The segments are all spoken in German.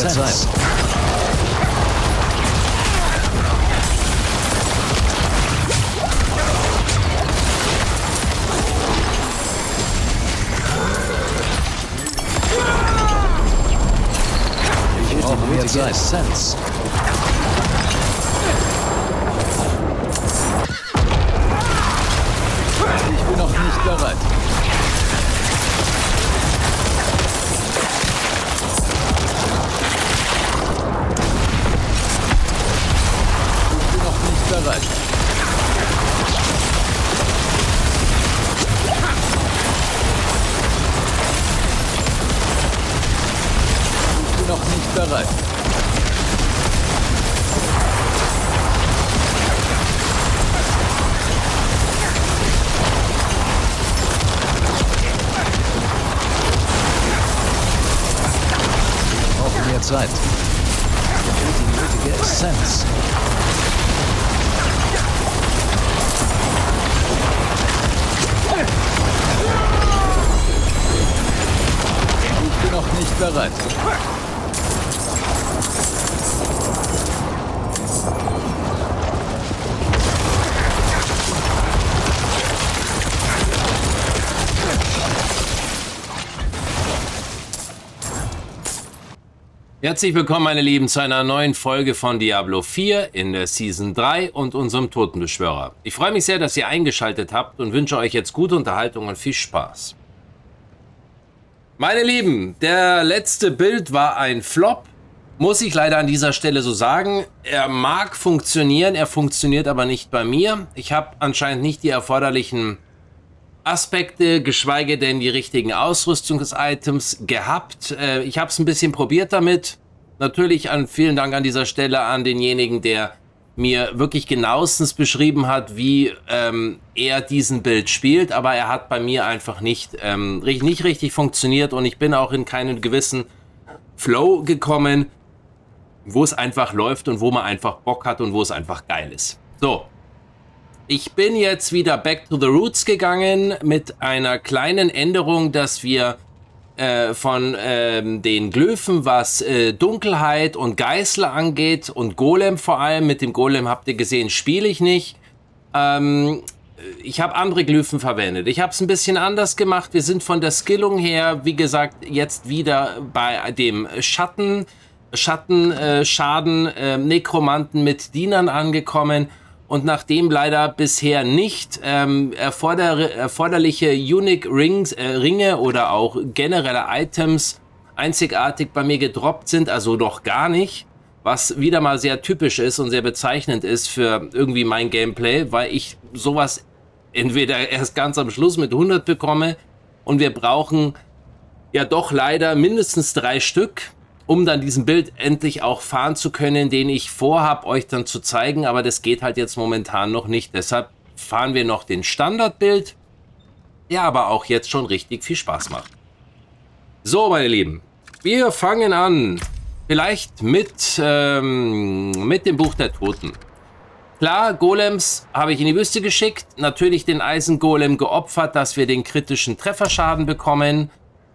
Sense. Sense. Ich bin noch nicht bereit. Ich bin noch nicht bereit. Ich bin noch nicht bereit. Zeit. Die nötige Essenz. Ich bin noch nicht bereit. Herzlich willkommen, meine Lieben, zu einer neuen Folge von Diablo 4 in der Season 3 und unserem Totenbeschwörer. Ich freue mich sehr, dass ihr eingeschaltet habt und wünsche euch jetzt gute Unterhaltung und viel Spaß. Meine Lieben, der letzte Build war ein Flop, muss ich leider an dieser Stelle so sagen. Er mag funktionieren, er funktioniert aber nicht bei mir. Ich habe anscheinend nicht die erforderlichen Aspekte, geschweige denn die richtigen Ausrüstungsitems gehabt. Ich habe es ein bisschen probiert damit. Natürlich vielen Dank an dieser Stelle an denjenigen, der mir wirklich genauestens beschrieben hat, wie er diesen Build spielt. Aber er hat bei mir einfach nicht richtig funktioniert und ich bin auch in keinen gewissen Flow gekommen, wo es einfach läuft und wo man einfach Bock hat und wo es einfach geil ist. So. Ich bin jetzt wieder back to the roots gegangen mit einer kleinen Änderung, dass wir von den Glyphen, was Dunkelheit und Geißel angeht und Golem vor allem, mit dem Golem habt ihr gesehen, spiele ich nicht. Ich habe andere Glyphen verwendet. Ich habe es ein bisschen anders gemacht. Wir sind von der Skillung her, wie gesagt, jetzt wieder bei dem Schaden, Nekromanten mit Dienern angekommen. Und nachdem leider bisher nicht erforderliche Unique Ringe oder auch generelle Items einzigartig bei mir gedroppt sind, also noch gar nicht, was wieder mal sehr typisch ist und sehr bezeichnend ist für irgendwie mein Gameplay, weil ich sowas entweder erst ganz am Schluss mit 100 bekomme und wir brauchen ja doch leider mindestens 3 Stück, um dann diesen Bild endlich auch fahren zu können, den ich vorhab, euch dann zu zeigen. Aber das geht halt jetzt momentan noch nicht. Deshalb fahren wir noch den Standardbild, der aber auch jetzt schon richtig viel Spaß macht. So, meine Lieben, wir fangen an. Vielleicht mit dem Buch der Toten. Klar, Golems habe ich in die Wüste geschickt. Natürlich den Eisengolem geopfert, dass wir den kritischen Trefferschaden bekommen.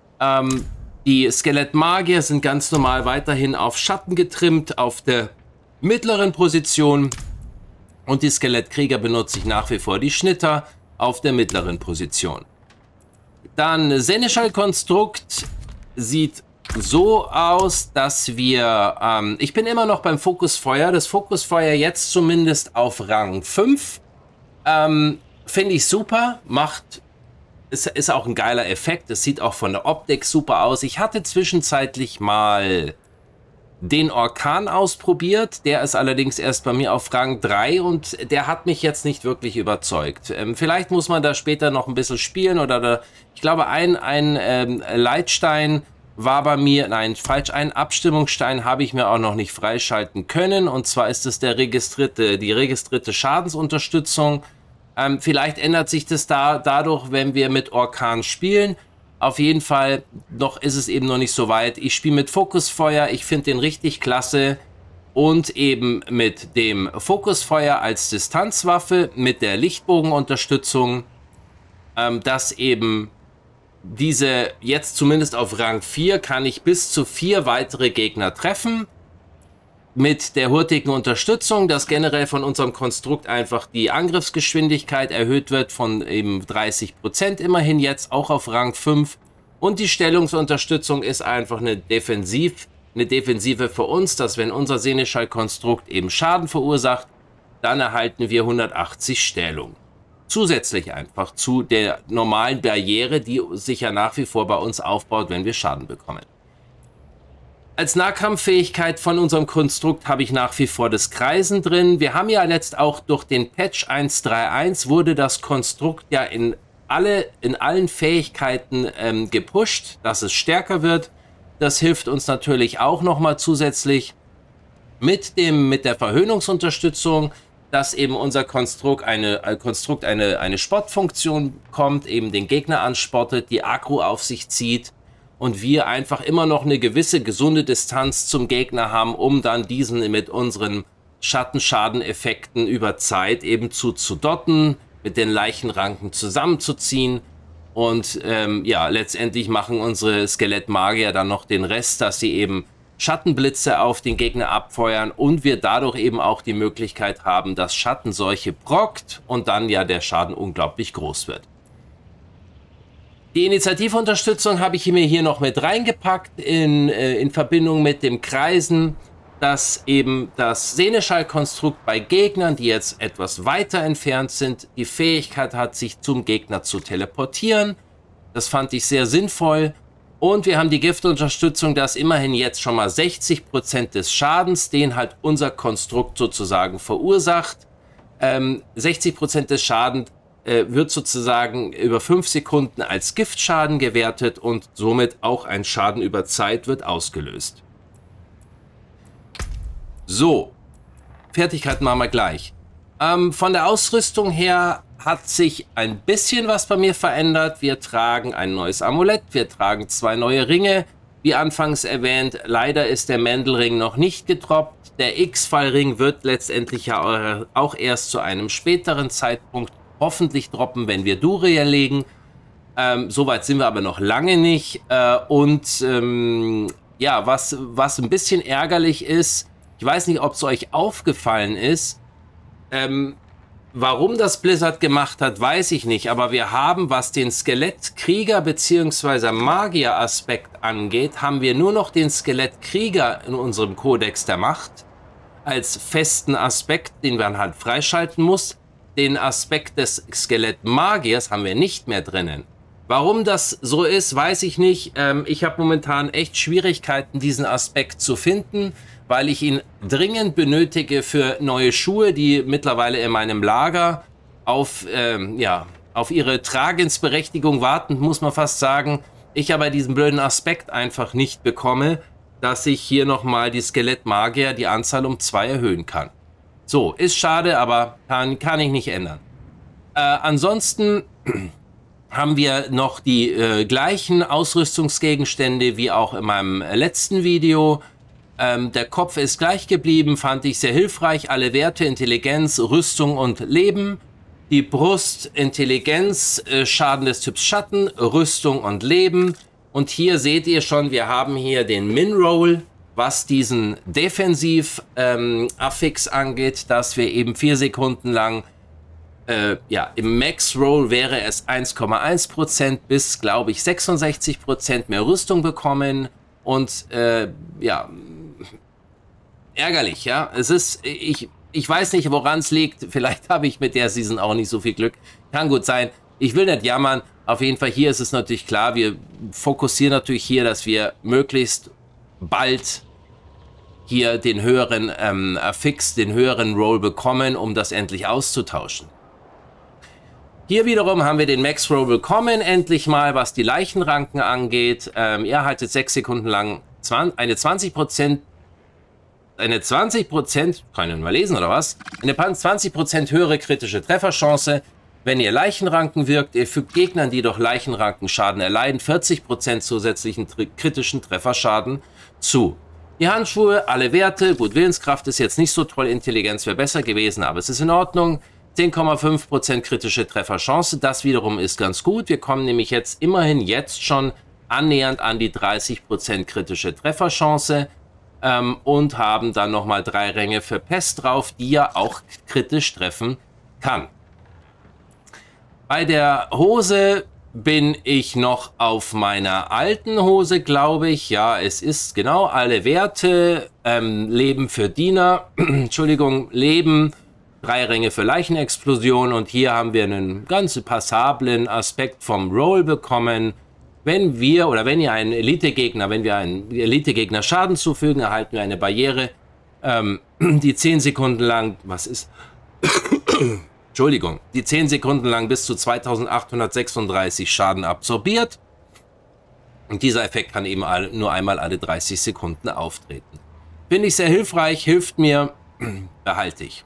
Die Skelettmagier sind ganz normal weiterhin auf Schatten getrimmt, auf der mittleren Position. Und die Skelettkrieger benutze ich nach wie vor die Schnitter auf der mittleren Position. Dann Seneschall-Konstrukt sieht so aus, dass wir... ich bin immer noch beim Fokusfeuer. Das Fokusfeuer jetzt zumindest auf Rang 5. Finde ich super, macht... Es ist auch ein geiler Effekt. Es sieht auch von der Optik super aus. Ich hatte zwischenzeitlich mal den Orkan ausprobiert. Der ist allerdings erst bei mir auf Rang 3 und der hat mich jetzt nicht wirklich überzeugt. Vielleicht muss man da später noch ein bisschen spielen oder ich glaube ein Leitstein war bei mir, nein, falsch, ein Abstimmungsstein habe ich mir auch noch nicht freischalten können. Und zwar ist es die registrierte Schadensunterstützung. Vielleicht ändert sich das dadurch, wenn wir mit Orkan spielen. Auf jeden Fall, noch ist es eben noch nicht so weit. Ich spiele mit Fokusfeuer, ich finde den richtig klasse. Und eben mit dem Fokusfeuer als Distanzwaffe, mit der Lichtbogenunterstützung. Das eben diese jetzt zumindest auf Rang 4 kann ich bis zu 4 weitere Gegner treffen. Mit der hurtigen Unterstützung, dass generell von unserem Konstrukt einfach die Angriffsgeschwindigkeit erhöht wird von eben 30% immerhin jetzt auch auf Rang 5. Und die Stellungsunterstützung ist einfach eine Defensive für uns, dass wenn unser Seneschall-Konstrukt eben Schaden verursacht, dann erhalten wir 180 Stellung. Zusätzlich einfach zu der normalen Barriere, die sich ja nach wie vor bei uns aufbaut, wenn wir Schaden bekommen. Als Nahkampffähigkeit von unserem Konstrukt habe ich nach wie vor das Kreisen drin. Wir haben ja letzt auch durch den Patch 1.3.1 wurde das Konstrukt ja in allen Fähigkeiten gepusht, dass es stärker wird. Das hilft uns natürlich auch nochmal zusätzlich mit der Verhöhnungsunterstützung, dass eben unser Konstrukt eine Sportfunktion kommt, eben den Gegner anspottet, die Aggro auf sich zieht. Und wir einfach immer noch eine gewisse gesunde Distanz zum Gegner haben, um dann diesen mit unseren Schattenschadeneffekten über Zeit eben zu dotten, mit den Leichenranken zusammenzuziehen. Und ja, letztendlich machen unsere Skelettmagier dann noch den Rest, dass sie eben Schattenblitze auf den Gegner abfeuern und wir dadurch eben auch die Möglichkeit haben, dass Schattenseuche brockt und dann ja der Schaden unglaublich groß wird. Die Initiativunterstützung habe ich mir hier noch mit reingepackt in Verbindung mit dem Kreisen, dass eben das Seneschall-Konstrukt bei Gegnern, die jetzt etwas weiter entfernt sind, die Fähigkeit hat, sich zum Gegner zu teleportieren. Das fand ich sehr sinnvoll. Und wir haben die Giftunterstützung, dass immerhin jetzt schon mal 60% des Schadens, den halt unser Konstrukt sozusagen verursacht. 60% des Schadens wird sozusagen über 5 Sekunden als Giftschaden gewertet und somit auch ein Schaden über Zeit wird ausgelöst. So, Fertigkeit machen wir gleich. Von der Ausrüstung her hat sich ein bisschen was bei mir verändert. Wir tragen ein neues Amulett, wir tragen 2 neue Ringe. Wie anfangs erwähnt, leider ist der Mendelring noch nicht gedroppt. Der X-Fallring wird letztendlich ja auch erst zu einem späteren Zeitpunkt hoffentlich droppen, wenn wir Duriel legen. Soweit sind wir aber noch lange nicht. Ja, was ein bisschen ärgerlich ist, ich weiß nicht, ob es euch aufgefallen ist, warum das Blizzard gemacht hat, weiß ich nicht. Aber wir haben, was den Skelettkrieger bzw. Magier-Aspekt angeht, haben wir nur noch den Skelettkrieger in unserem Kodex der Macht als festen Aspekt, den man halt freischalten muss. Den Aspekt des Skelettmagiers haben wir nicht mehr drinnen. Warum das so ist, weiß ich nicht. Ich habe momentan echt Schwierigkeiten, diesen Aspekt zu finden, weil ich ihn dringend benötige für neue Schuhe, die mittlerweile in meinem Lager auf ihre Tragensberechtigung warten, muss man fast sagen. Ich aber diesen blöden Aspekt einfach nicht bekomme, dass ich hier nochmal die Skelettmagier die Anzahl um 2 erhöhen kann. So, ist schade, aber kann ich nicht ändern. Ansonsten haben wir noch die gleichen Ausrüstungsgegenstände wie auch in meinem letzten Video. Der Kopf ist gleich geblieben, fand ich sehr hilfreich. Alle Werte, Intelligenz, Rüstung und Leben. Die Brust, Intelligenz, Schaden des Typs Schatten, Rüstung und Leben. Und hier seht ihr schon, wir haben hier den Min-Roll, was diesen Defensiv-Affix angeht, dass wir eben 4 Sekunden lang, im Max-Roll wäre es 1,1% bis, glaube ich, 66% mehr Rüstung bekommen. Und ärgerlich, ja. Es ist, ich weiß nicht, woran es liegt. Vielleicht habe ich mit der Season auch nicht so viel Glück. Kann gut sein. Ich will nicht jammern. Auf jeden Fall hier ist es natürlich klar, wir fokussieren natürlich hier, dass wir möglichst bald hier den höheren Affix, den höheren Roll bekommen, um das endlich auszutauschen. Hier wiederum haben wir den Max Roll bekommen, endlich mal, was die Leichenranken angeht. Ihr erhaltet 6 Sekunden lang eine 20%, kann ich mal lesen oder was? Eine 20% höhere kritische Trefferchance, wenn ihr Leichenranken wirkt. Ihr fügt Gegnern, die durch Leichenrankenschaden erleiden, 40% zusätzlichen kritischen Trefferschaden zu. Die Handschuhe, alle Werte, gut, Willenskraft ist jetzt nicht so toll, Intelligenz wäre besser gewesen, aber es ist in Ordnung. 10,5% kritische Trefferchance. Das wiederum ist ganz gut. Wir kommen nämlich jetzt immerhin schon annähernd an die 30% kritische Trefferchance und haben dann nochmal 3 Ränge für Pest drauf, die ja auch kritisch treffen kann. Bei der Hose bin ich noch auf meiner alten Hose, glaube ich. Ja, es ist genau alle Werte. Leben für Diener, Entschuldigung, Leben, 3 Ränge für Leichenexplosion. Und hier haben wir einen ganz passablen Aspekt vom Roll bekommen. Wenn wir einen Elitegegner Schaden zufügen, erhalten wir eine Barriere, die 10 Sekunden lang, Entschuldigung, die 10 Sekunden lang bis zu 2836 Schaden absorbiert. Und dieser Effekt kann eben nur einmal alle 30 Sekunden auftreten. Finde ich sehr hilfreich, hilft mir, behalte ich.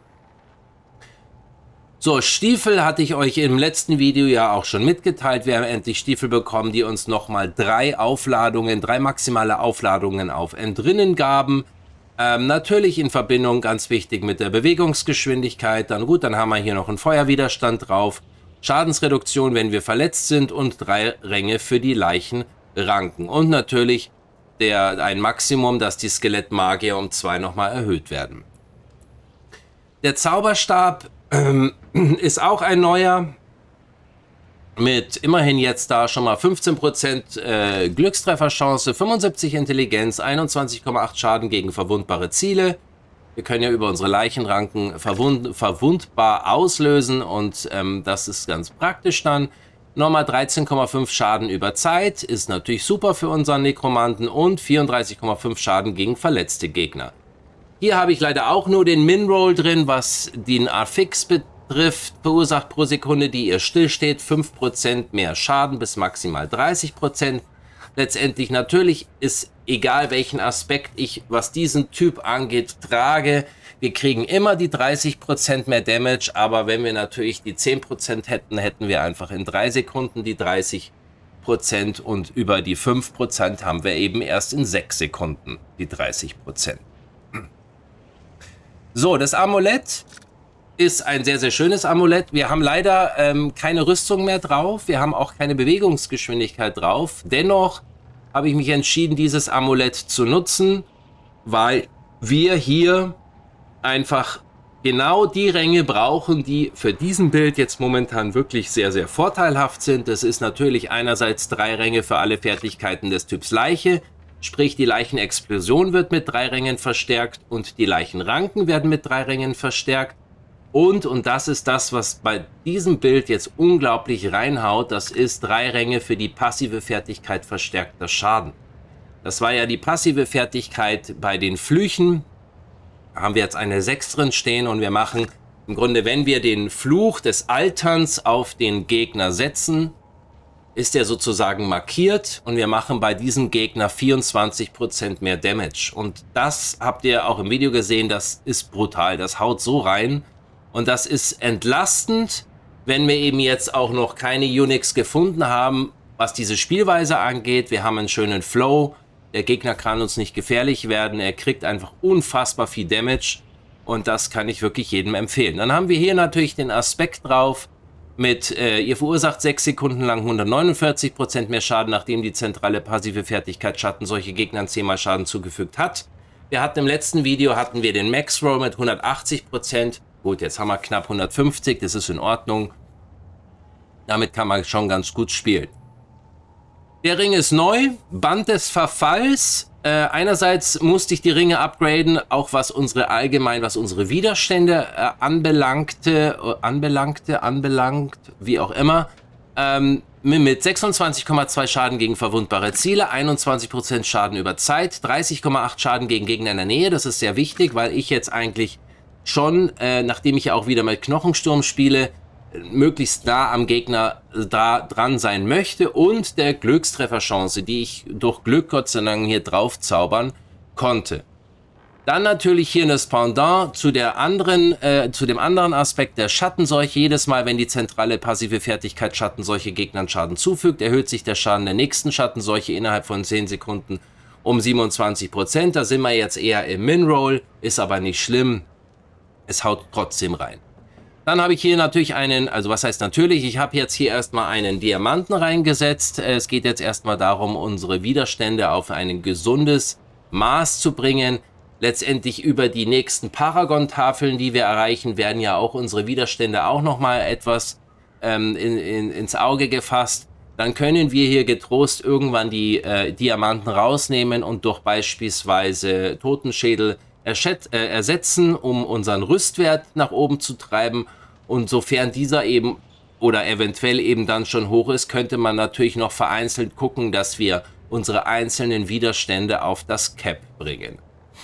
So, Stiefel hatte ich euch im letzten Video ja auch schon mitgeteilt. Wir haben endlich Stiefel bekommen, die uns nochmal 3 maximale Aufladungen auf Entrinnen gaben. Natürlich in Verbindung, ganz wichtig, mit der Bewegungsgeschwindigkeit. Dann haben wir hier noch einen Feuerwiderstand drauf. Schadensreduktion, wenn wir verletzt sind und 3 Ränge für die Leichenranken. Und natürlich ein Maximum, dass die Skelettmagier um 2 nochmal erhöht werden. Der Zauberstab ist auch ein neuer. Mit immerhin jetzt da schon mal 15% Glückstrefferchance, 75 Intelligenz, 21,8 Schaden gegen verwundbare Ziele. Wir können ja über unsere Leichenranken verwundbar auslösen und das ist ganz praktisch dann. Nochmal 13,5 Schaden über Zeit, ist natürlich super für unseren Nekromanten und 34,5 Schaden gegen verletzte Gegner. Hier habe ich leider auch nur den Min-Roll drin, was den Affix betrifft, verursacht pro Sekunde, die ihr stillsteht, 5% mehr Schaden bis maximal 30%. Letztendlich natürlich ist egal welchen Aspekt ich, was diesen Typ angeht, trage. Wir kriegen immer die 30% mehr Damage, aber wenn wir natürlich die 10% hätten, hätten wir einfach in 3 Sekunden die 30% und über die 5% haben wir eben erst in 6 Sekunden die 30%. So, das Amulett ist ein sehr, sehr schönes Amulett. Wir haben leider keine Rüstung mehr drauf. Wir haben auch keine Bewegungsgeschwindigkeit drauf. Dennoch habe ich mich entschieden, dieses Amulett zu nutzen, weil wir hier einfach genau die Ränge brauchen, die für diesen Bild jetzt momentan wirklich sehr, sehr vorteilhaft sind. Das ist natürlich einerseits 3 Ränge für alle Fertigkeiten des Typs Leiche. Sprich, die Leichenexplosion wird mit 3 Rängen verstärkt und die Leichenranken werden mit 3 Rängen verstärkt. Und das ist das, was bei diesem Bild jetzt unglaublich reinhaut, das ist 3 Ränge für die passive Fertigkeit verstärkter Schaden. Das war ja die passive Fertigkeit bei den Flüchen. Da haben wir jetzt eine 6 drin stehen und wir machen im Grunde, wenn wir den Fluch des Alterns auf den Gegner setzen, ist er sozusagen markiert und wir machen bei diesem Gegner 24% mehr Damage. Und das habt ihr auch im Video gesehen, das ist brutal, das haut so rein. Und das ist entlastend, wenn wir eben jetzt auch noch keine Unix gefunden haben, was diese Spielweise angeht. Wir haben einen schönen Flow, der Gegner kann uns nicht gefährlich werden, er kriegt einfach unfassbar viel Damage und das kann ich wirklich jedem empfehlen. Dann haben wir hier natürlich den Aspekt drauf, ihr verursacht 6 Sekunden lang 149% mehr Schaden, nachdem die zentrale passive Fertigkeit Schatten solche Gegnern 10-mal Schaden zugefügt hat. Wir hatten im letzten Video den Max Roll mit 180%. Gut, jetzt haben wir knapp 150, das ist in Ordnung. Damit kann man schon ganz gut spielen. Der Ring ist neu, Band des Verfalls. Einerseits musste ich die Ringe upgraden, auch was unsere Widerstände anbelangt, wie auch immer. Mit 26,2 Schaden gegen verwundbare Ziele, 21% Schaden über Zeit, 30,8 Schaden gegen Gegner in der Nähe. Das ist sehr wichtig, weil ich jetzt eigentlich schon, nachdem ich ja auch wieder mit Knochensturm spiele, möglichst nah am Gegner dran sein möchte und der Glückstrefferchance, die ich durch Glück Gott sei Dank hier drauf zaubern konnte. Dann natürlich hier das Pendant zu dem anderen Aspekt der Schattenseuche. Jedes Mal, wenn die zentrale passive Fertigkeit Schattenseuche Gegnern Schaden zufügt, erhöht sich der Schaden der nächsten Schattenseuche innerhalb von 10 Sekunden um 27%. Da sind wir jetzt eher im Min-Roll, ist aber nicht schlimm. Es haut trotzdem rein. Dann habe ich hier natürlich einen, also was heißt natürlich, ich habe jetzt hier erstmal einen Diamanten reingesetzt. Es geht jetzt erstmal darum, unsere Widerstände auf ein gesundes Maß zu bringen. Letztendlich über die nächsten Paragon-Tafeln, die wir erreichen, werden ja auch unsere Widerstände auch nochmal etwas ins Auge gefasst. Dann können wir hier getrost irgendwann die Diamanten rausnehmen und durch beispielsweise Totenschädel ersetzen, um unseren Rüstwert nach oben zu treiben. Und sofern dieser eben oder eventuell eben dann schon hoch ist, könnte man natürlich noch vereinzelt gucken, dass wir unsere einzelnen Widerstände auf das Cap bringen.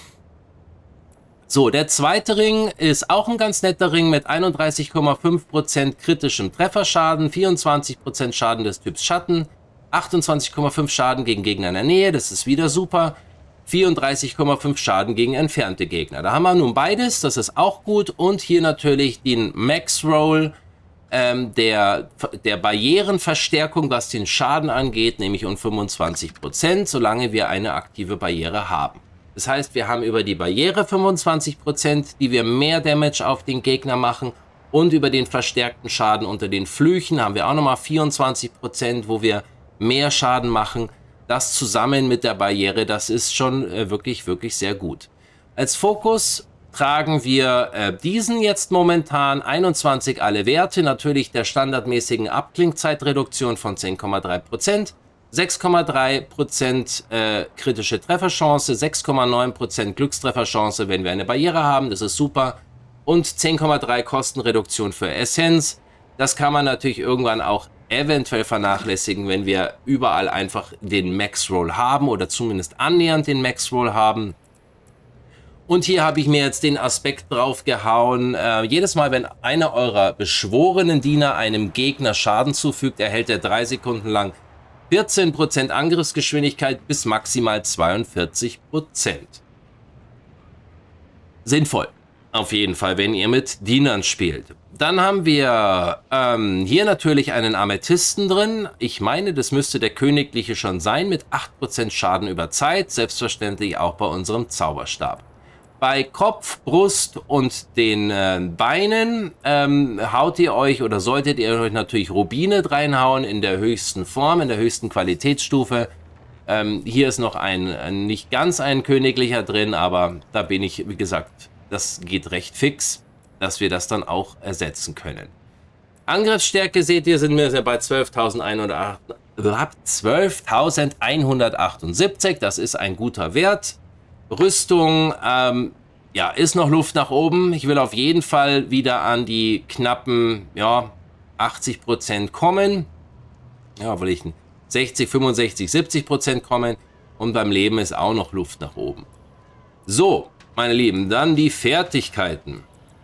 So, der zweite Ring ist auch ein ganz netter Ring mit 31,5% kritischem Trefferschaden, 24% Schaden des Typs Schatten, 28,5 Schaden gegen Gegner in der Nähe, das ist wieder super. 34,5 Schaden gegen entfernte Gegner. Da haben wir nun beides, das ist auch gut. Und hier natürlich den Max Roll der Barrierenverstärkung, was den Schaden angeht, nämlich um 25%, solange wir eine aktive Barriere haben. Das heißt, wir haben über die Barriere 25%, die wir mehr Damage auf den Gegner machen. Und über den verstärkten Schaden unter den Flüchen haben wir auch nochmal 24%, wo wir mehr Schaden machen. Das zusammen mit der Barriere, das ist schon wirklich, wirklich sehr gut. Als Fokus tragen wir diesen jetzt momentan 21 alle Werte, natürlich der standardmäßigen Abklingzeitreduktion von 10,3%, 6,3% kritische Trefferchance, 6,9% Glückstrefferchance, wenn wir eine Barriere haben, das ist super, und 10,3 Kostenreduktion für Essenz. Das kann man natürlich irgendwann auch eventuell vernachlässigen, wenn wir überall einfach den Max Roll haben oder zumindest annähernd den Max Roll haben. Und hier habe ich mir jetzt den Aspekt drauf gehauen. Jedes Mal, wenn einer eurer beschworenen Diener einem Gegner Schaden zufügt, erhält er 3 Sekunden lang 14% Angriffsgeschwindigkeit bis maximal 42%. Sinnvoll. Auf jeden Fall, wenn ihr mit Dienern spielt. Dann haben wir hier natürlich einen Amethysten drin. Ich meine, das müsste der königliche schon sein, mit 8% Schaden über Zeit. Selbstverständlich auch bei unserem Zauberstab. Bei Kopf, Brust und den Beinen haut ihr euch oder solltet ihr euch natürlich Rubine reinhauen in der höchsten Form, in der höchsten Qualitätsstufe. Hier ist noch nicht ganz ein königlicher drin, aber da bin ich, wie gesagt, das geht recht fix, dass wir das dann auch ersetzen können. Angriffsstärke seht ihr, sind wir bei 12.178. Das ist ein guter Wert. Rüstung, ja, ist noch Luft nach oben. Ich will auf jeden Fall wieder an die knappen, ja, 80% kommen. Ja, will ich 60, 65, 70% kommen. Und beim Leben ist auch noch Luft nach oben. So, meine Lieben, dann die Fertigkeiten.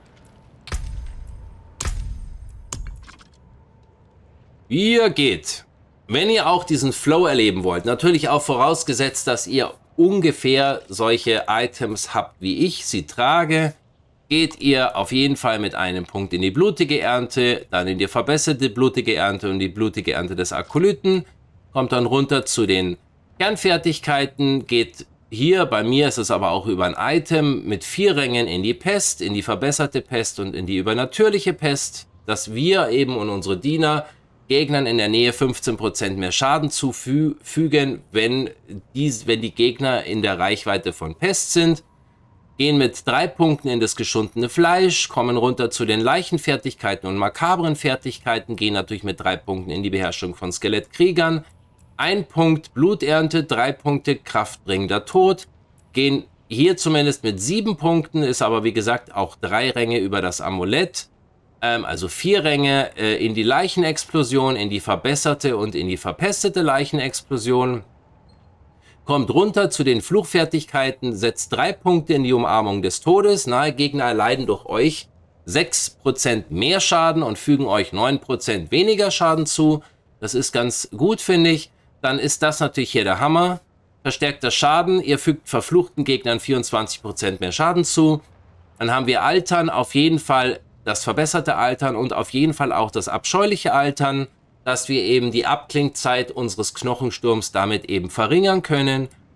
Ihr geht, wenn ihr auch diesen Flow erleben wollt, natürlich auch vorausgesetzt, dass ihr ungefähr solche Items habt, wie ich sie trage, geht ihr auf jeden Fall mit einem Punkt in die blutige Ernte, dann in die verbesserte blutige Ernte und die blutige Ernte des Akolyten, kommt dann runter zu den Kernfertigkeiten, geht hier, bei mir ist es aber auch über ein Item mit 4 Rängen in die Pest, in die verbesserte Pest und in die übernatürliche Pest, dass wir eben und unsere Diener Gegnern in der Nähe 15% mehr Schaden zufügen, wenn die Gegner in der Reichweite von Pest sind. Gehen mit 3 Punkten in das geschundene Fleisch, kommen runter zu den Leichenfertigkeiten und makabren Fertigkeiten, gehen natürlich mit 3 Punkten in die Beherrschung von Skelettkriegern. 1 Punkt Bluternte, 3 Punkte kraftbringender Tod, gehen hier zumindest mit 7 Punkten, ist aber wie gesagt auch 3 Ränge über das Amulett, also 4 Ränge in die Leichenexplosion, in die verbesserte und in die verpestete Leichenexplosion, kommt runter zu den Fluchfertigkeiten, setzt 3 Punkte in die Umarmung des Todes, nahe Gegner erleiden durch euch 6% mehr Schaden und fügen euch 9% weniger Schaden zu, das ist ganz gut, finde ich. Dann ist das natürlich hier der Hammer. Verstärkter Schaden, ihr fügt verfluchten Gegnern 24% mehr Schaden zu. Dann haben wir Altern, auf jeden Fall das verbesserte Altern und auf jeden Fall auch das abscheuliche Altern, dass wir eben die Abklingzeit unseres Knochensturms damit eben verringern können.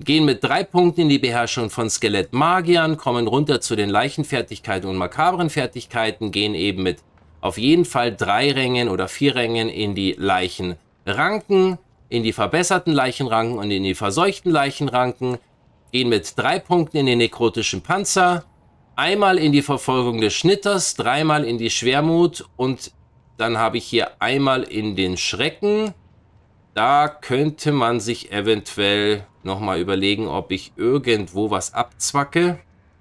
Gehen mit 3 Punkten in die Beherrschung von Skelettmagiern, kommen runter zu den Leichenfertigkeiten und makabren Fertigkeiten, gehen eben mit auf jeden Fall 3 Rängen oder 4 Rängen in die Leichenranken, in die verbesserten Leichenranken und in die verseuchten Leichenranken, gehen mit 3 Punkten in den nekrotischen Panzer, einmal in die Verfolgung des Schnitters, 3-mal in die Schwermut und dann habe ich hier einmal in den Schrecken. Da könnte man sich eventuell nochmal überlegen, ob ich irgendwo was abzwacke.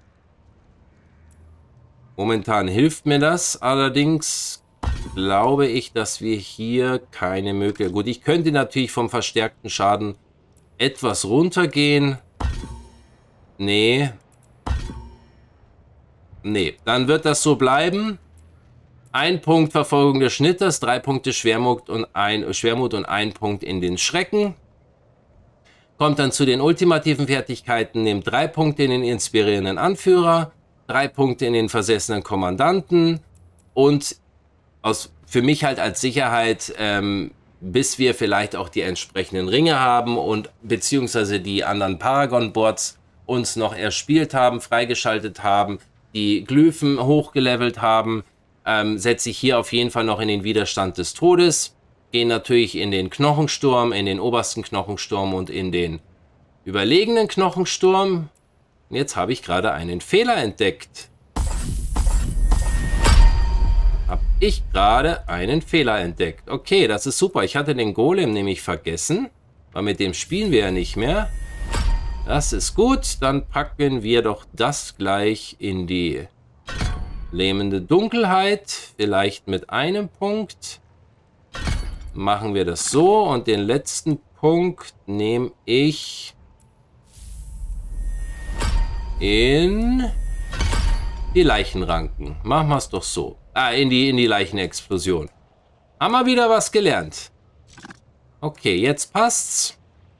Momentan hilft mir das, allerdings glaube ich, dass wir hier keine Möglichkeit... Gut, ich könnte natürlich vom verstärkten Schaden etwas runtergehen. Nee. Nee, dann wird das so bleiben. 1 Punkt Verfolgung des Schnitters, 3 Punkte Schwermut und 1 Punkt in den Schrecken. Kommt dann zu den ultimativen Fertigkeiten, nehmt 3 Punkte in den inspirierenden Anführer, 3 Punkte in den versessenen Kommandanten und für mich halt als Sicherheit, bis wir vielleicht auch die entsprechenden Ringe haben und beziehungsweise die anderen Paragon-Boards uns noch erspielt haben, freigeschaltet haben, die Glyphen hochgelevelt haben, setze ich hier auf jeden Fall noch in den Widerstand des Todes. Gehen natürlich in den Knochensturm, in den obersten Knochensturm und in den überlegenen Knochensturm. Und jetzt habe ich gerade einen Fehler entdeckt. Habe ich gerade einen Fehler entdeckt. Okay, das ist super. Ich hatte den Golem nämlich vergessen, weil mit dem spielen wir ja nicht mehr. Das ist gut. Dann packen wir doch das gleich in die lähmende Dunkelheit. Vielleicht mit einem Punkt. Machen wir das so und den letzten Punkt nehme ich in die Leichenranken. Machen wir es doch so. In die Leichenexplosion. Haben wir wieder was gelernt. Okay, jetzt passt's.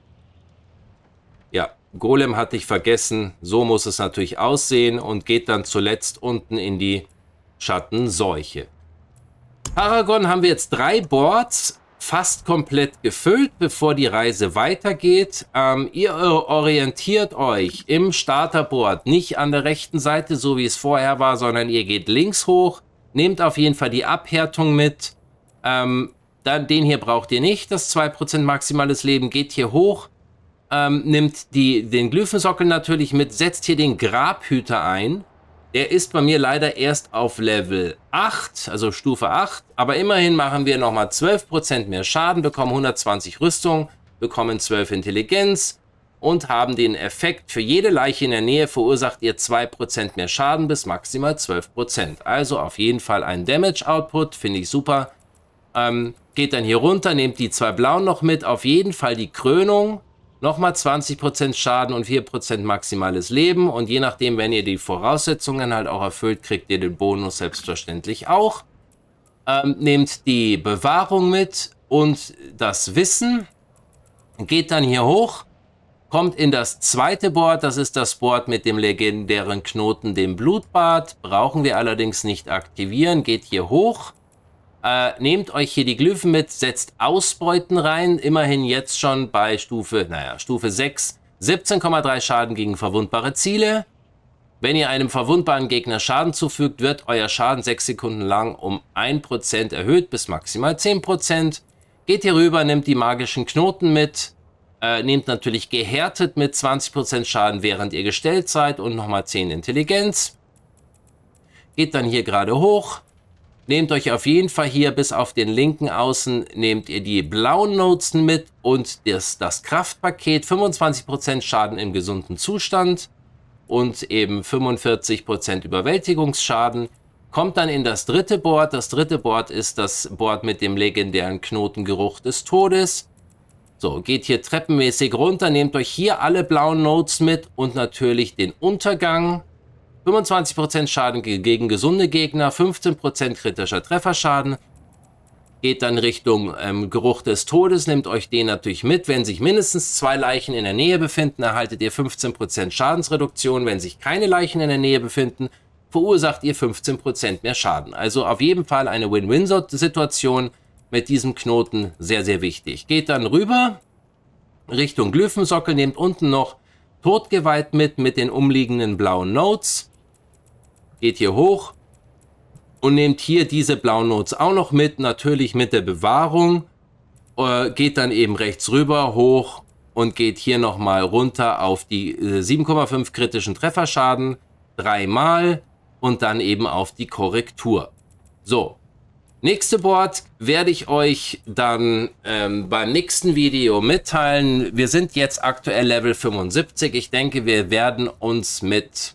Ja, Golem hatte ich vergessen. So muss es natürlich aussehen und geht dann zuletzt unten in die Schattenseuche. Paragon haben wir jetzt 3 Boards fast komplett gefüllt, bevor die Reise weitergeht. Ihr orientiert euch im Starterboard nicht an der rechten Seite, so wie es vorher war, sondern ihr geht links hoch. Nehmt auf jeden Fall die Abhärtung mit. Den hier braucht ihr nicht, das 2% maximales Leben. Geht hier hoch, nimmt den Glyphensockel natürlich mit, setzt hier den Grabhüter ein. Der ist bei mir leider erst auf Level 8, also Stufe 8. Aber immerhin machen wir nochmal 12% mehr Schaden, bekommen 120 Rüstung, bekommen 12 Intelligenz und haben den Effekt, für jede Leiche in der Nähe verursacht ihr 2% mehr Schaden bis maximal 12%. Also auf jeden Fall ein Damage-Output, finde ich super. Geht dann hier runter, nehmt die 2 blauen noch mit, auf jeden Fall die Krönung. Nochmal 20% Schaden und 4% maximales Leben. Und je nachdem, wenn ihr die Voraussetzungen halt auch erfüllt, kriegt ihr den Bonus selbstverständlich auch. Nehmt die Bewahrung mit und das Wissen. Geht dann hier hoch. Kommt in das zweite Board. Das ist das Board mit dem legendären Knoten, dem Blutbad. Brauchen wir allerdings nicht aktivieren. Geht hier hoch. Nehmt euch hier die Glyphen mit, setzt Ausbeuten rein, immerhin jetzt schon bei Stufe 6, 17,3 Schaden gegen verwundbare Ziele. Wenn ihr einem verwundbaren Gegner Schaden zufügt, wird euer Schaden 6 Sekunden lang um 1% erhöht bis maximal 10%. Geht hier rüber, nehmt die magischen Knoten mit, nehmt natürlich gehärtet mit 20% Schaden, während ihr gestellt seid und nochmal 10 Intelligenz. Geht dann hier gerade hoch. Nehmt euch auf jeden Fall hier bis auf den linken Außen, nehmt ihr die blauen Notes mit und das Kraftpaket, 25% Schaden im gesunden Zustand und eben 45% Überwältigungsschaden. Kommt dann in das dritte Board. Das dritte Board ist das Board mit dem legendären Knotengeruch des Todes. So, geht hier treppenmäßig runter, nehmt euch hier alle blauen Notes mit und natürlich den Untergang. 25% Schaden gegen gesunde Gegner, 15% kritischer Trefferschaden. Geht dann Richtung Geruch des Todes, nehmt euch den natürlich mit. Wenn sich mindestens 2 Leichen in der Nähe befinden, erhaltet ihr 15% Schadensreduktion. Wenn sich keine Leichen in der Nähe befinden, verursacht ihr 15% mehr Schaden. Also auf jeden Fall eine Win-Win-Situation mit diesem Knoten, sehr, sehr wichtig. Geht dann rüber Richtung Glyphensockel, nehmt unten noch Todgeweiht mit den umliegenden blauen Notes. Geht hier hoch und nehmt hier diese blauen Notes auch noch mit, natürlich mit der Bewahrung. Geht dann eben rechts rüber, hoch und geht hier nochmal runter auf die 7,5 kritischen Trefferschaden, 3-mal und dann eben auf die Korrektur. So, nächste Board werde ich euch dann beim nächsten Video mitteilen. Wir sind jetzt aktuell Level 75. Ich denke, wir werden uns mit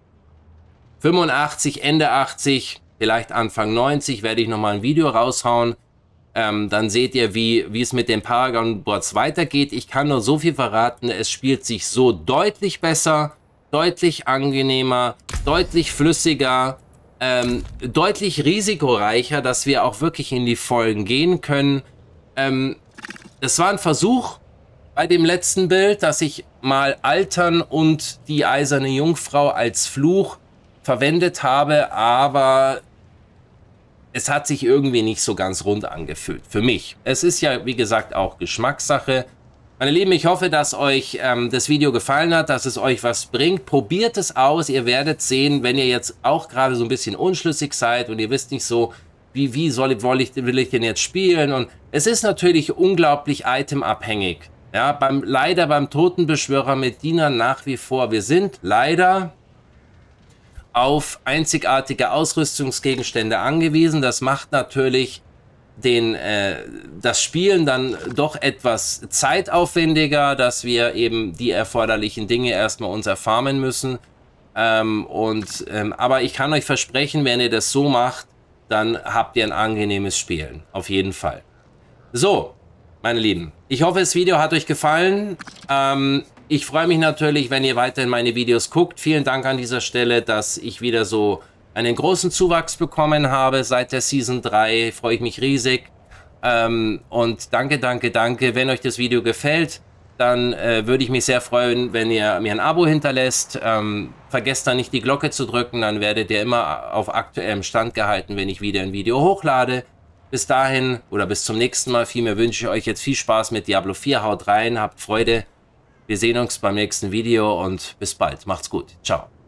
85, Ende 80, vielleicht Anfang 90, werde ich nochmal ein Video raushauen. Dann seht ihr, wie es mit den Paragon Boards weitergeht. Ich kann nur so viel verraten, es spielt sich so deutlich besser, deutlich angenehmer, deutlich flüssiger, deutlich risikoreicher, dass wir auch wirklich in die Vollen gehen können. Das war ein Versuch bei dem letzten Bild, dass ich mal Altern und die Eiserne Jungfrau als Fluch verwendet habe, aber es hat sich irgendwie nicht so ganz rund angefühlt, für mich. Es ist ja, wie gesagt, auch Geschmackssache. Meine Lieben, ich hoffe, dass euch das Video gefallen hat, dass es euch was bringt. Probiert es aus, ihr werdet sehen, wenn ihr jetzt auch gerade so ein bisschen unschlüssig seid und ihr wisst nicht so, wie will ich denn jetzt spielen? Und es ist natürlich unglaublich itemabhängig. Ja, leider beim Totenbeschwörer mit Dienern nach wie vor. Wir sind leider auf einzigartige Ausrüstungsgegenstände angewiesen. Das macht natürlich das Spielen dann doch etwas zeitaufwendiger, dass wir eben die erforderlichen Dinge erstmal uns erfarmen müssen. Aber ich kann euch versprechen, wenn ihr das so macht, dann habt ihr ein angenehmes Spielen. Auf jeden Fall. So, meine Lieben, ich hoffe, das Video hat euch gefallen. Ich freue mich natürlich, wenn ihr weiterhin meine Videos guckt. Vielen Dank an dieser Stelle, dass ich wieder so einen großen Zuwachs bekommen habe seit der Season 3. Freue ich mich riesig. Und danke. Wenn euch das Video gefällt, dann würde ich mich sehr freuen, wenn ihr mir ein Abo hinterlässt. Vergesst dann nicht die Glocke zu drücken, dann werdet ihr immer auf aktuellem Stand gehalten, wenn ich wieder ein Video hochlade. Bis dahin oder bis zum nächsten Mal. Vielmehr wünsche ich euch jetzt viel Spaß mit Diablo 4. Haut rein, habt Freude. Wir sehen uns beim nächsten Video und bis bald. Macht's gut. Ciao.